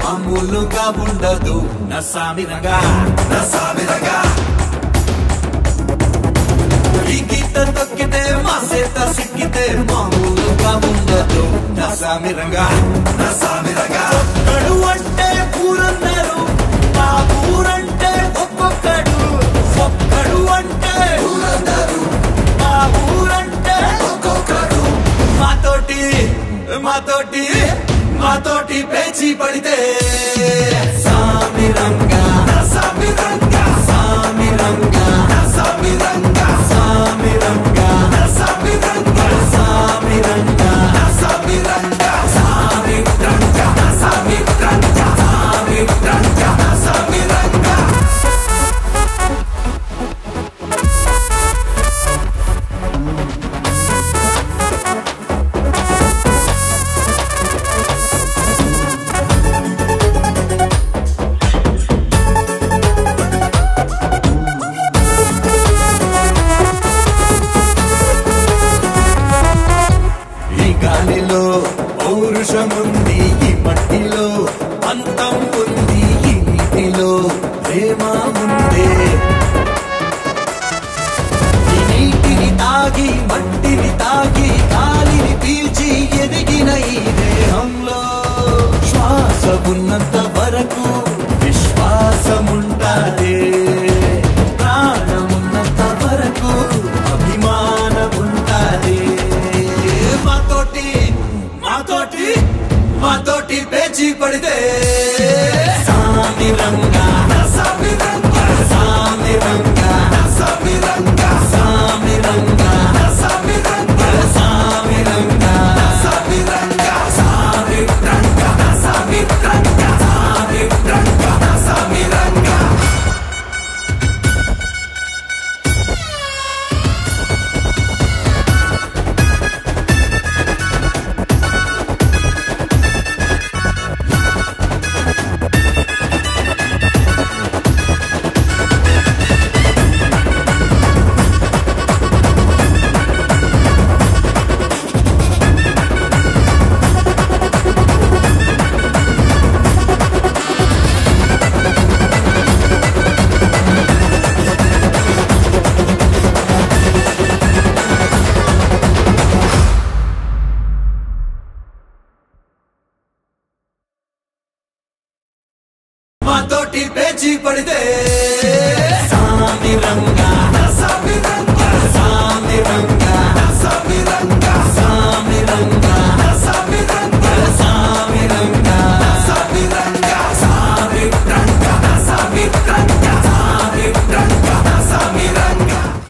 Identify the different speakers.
Speaker 1: మామూలుగా ఉండదు నసామిరంగా నసామిరంగా ఈ గీత తొక్కితే మాసేత సిక్కితే మామూలుగా ఉండదు నసామిరంగా నసామిరంగా ఒక్కడు అంటే ఊరన్నారు మా ఊరంటే ఒక్కొక్కడు ఒక్కడు అంటే ఊరన్నారు మా ఊరంటే ఒక్కొక్కడు మాతోటి మాతోటి మాతోటి పేచి పడితే సామిరంగా సామిరంగా సామిరంగా సామిరంగా సామిరంగా సామిరంగా సామిరంగా సామిరంగా సామిరంగా సామిరంగా సామిరంగా సామిరంగా గాలిలో పౌరుషముంది ఈ మట్టిలో అంతం ఉంది ఈ నీటిలో ప్రేమ ఉందే ఈ నీటిని తాగి మట్టిని తాగి గాలిని పీల్చి ఎదిగిన ఈ దేహంలో శ్వాస ఉన్నంత వరకు విశ్వాసముంటాదే ప్రాణమున్నంత వరకు అభిమానముంటాదే మాతోటి మాతోటి పేచి పడితే సామిరంగా సామిరంగా సామిరంగా సామిరంగా సామిరంగా సామిరంగా సామిరంగా సామిరంగా సామిరంగా సామిరంగా సామిరంగా సామిరంగా మాతోటి పేచి పడితే